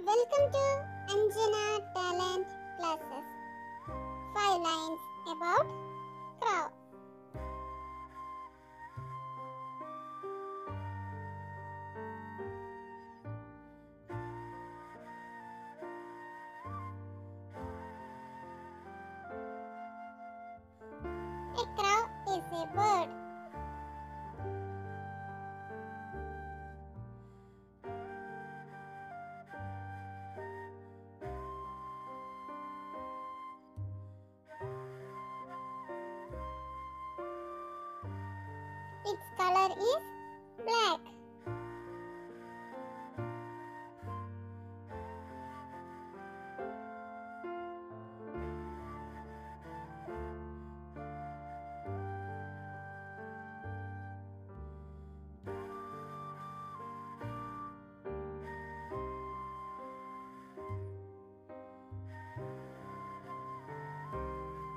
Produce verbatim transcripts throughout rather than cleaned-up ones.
Welcome to Anjana Talent Classes. Five lines about crow. A crow is a bird. Its color is black.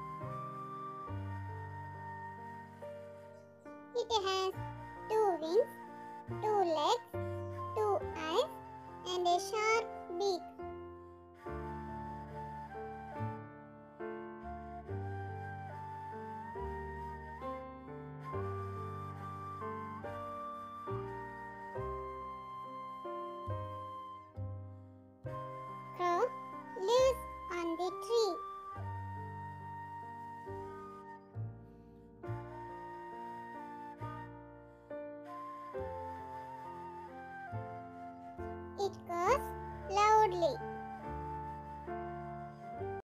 It has two wings